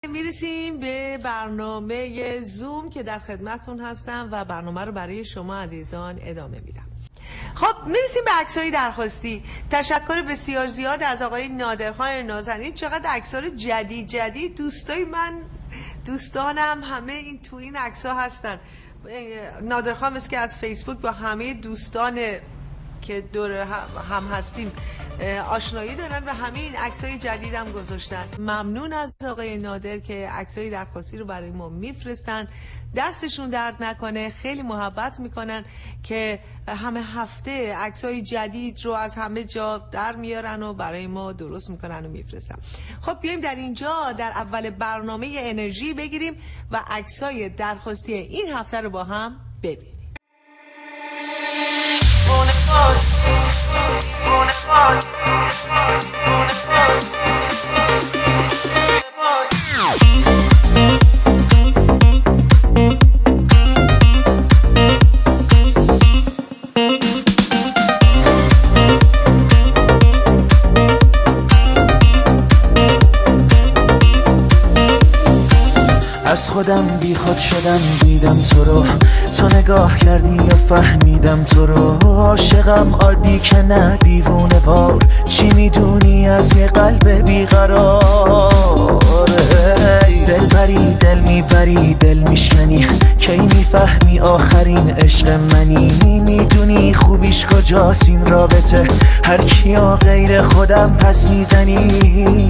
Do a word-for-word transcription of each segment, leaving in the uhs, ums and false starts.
میرسیم به برنامه زوم که در خدمتون هستم و برنامه رو برای شما عزیزان ادامه میدم. خب میرسیم به عکسای درخواستی. تشکر بسیار زیاد از آقای نادرخان نازنین. چقدر عکس‌ها جدید جدید دوستای من، دوستانم همه این تو این عکس‌ها هستن. نادرخان مثل که از فیسبوک با همه دوستان که دور هم هستیم آشنایی دارن و همه این عکسای جدید هم گذاشتن. ممنون از آقای نادر که عکسای درخواستی رو برای ما میفرستن. دستشون درد نکنه، خیلی محبت میکنن که همه هفته عکسای جدید رو از همه جا در میارن و برای ما درست میکنن و میفرستن. خب بیایم در اینجا در اول برنامه انرژی بگیریم و عکسای درخواستی این هفته رو با هم ببینیم. از خودم بی خود شدم دیدم تو رو، تو نگاه کردی یا فهمیدم تو رو. عاشقم عادی که نه دیوونه وار، چی میدونی از یه قلب بیقرار. دل بری دل میبری دل میشکنی، کی میفهمی آخرین عشق منی. میدونی خوبیش کجاست این رابطه، هر کیا غیر خودم پس میزنی.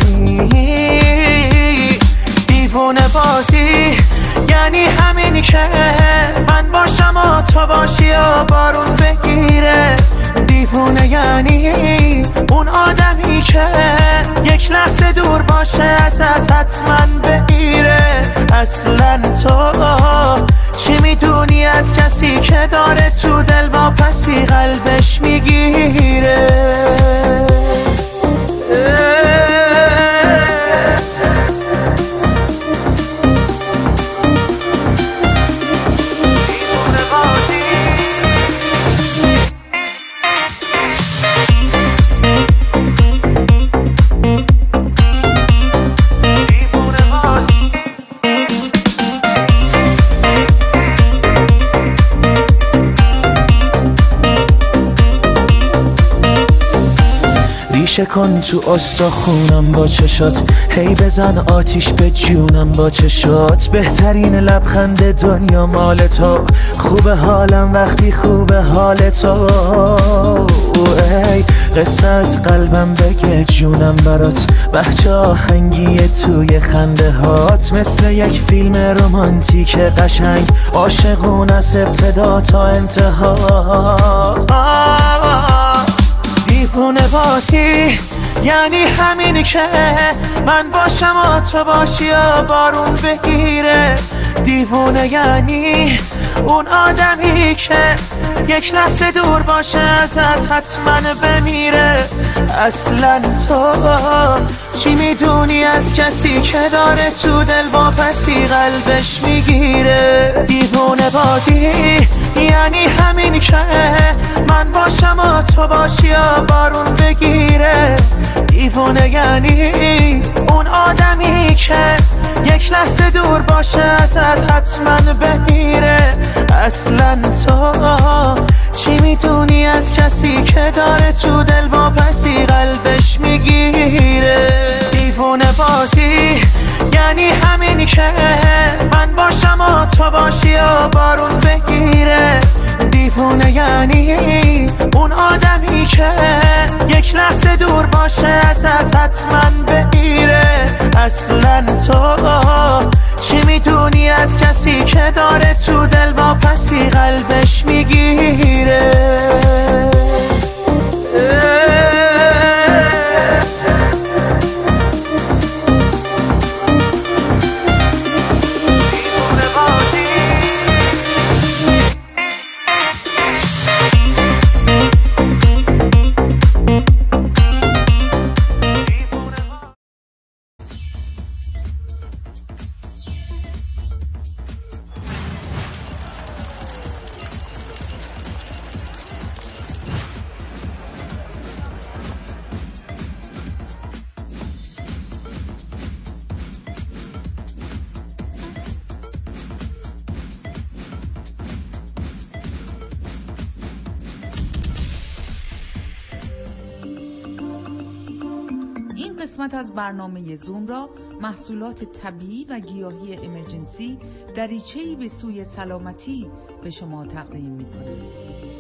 دیوونه بازی یعنی همینی که من باشم و تو باشی و بارون بگیره. دیوونه یعنی اون آدمی که یک لحظه دور باشه ازت حتما بگیره. اصلا تو چی میدونی از کسی که داره تو دل واپسی قلبش میگیره. ریشه کن تو استخونم با چشات، هی بزن آتیش به جونم با چشات. بهترین لبخند دنیا مال تو، خوب حالم وقتی خوب حال تو. ای قصه از قلبم بگه جونم برات، بچه آهنگی توی خنده هات. مثل یک فیلم رمانتیک قشنگ، عاشقون از ابتدا تا انتها. دیوونه بازی یعنی همینی که من باشم و تو باشی و بارون بگیره. دیوونه یعنی اون آدمی که یک لحظه دور باشه ازت حتما بمیره. اصلا تو چی میدونی از کسی که داره تو دل واپسی قلبش میگیره. دیوونه بازی یعنی همین که من باشم و تو باشی و بارون بگیره. دیوونه یعنی اون آدمی که یک لحظه دور باشه ازت حتما بمیره. اصلا تو چی میدونی از کسی که داره تو دل واپسی قلبش میگیره. دیوونه بازی یعنی همینی که من باشم و تو باشی و بارون بگیره. دیوونه یعنی اون آدمی که یک لحظه دور باشه ازت حتما بمیره. اصلا تو چی میدونی از کسی که داره تو دل واپسی قلبش میگیره. قسمت از برنامه زوم را محصولات طبیعی و گیاهی امرجنسی دریچه‌ای به سوی سلامتی به شما تقدیم می‌کنیم.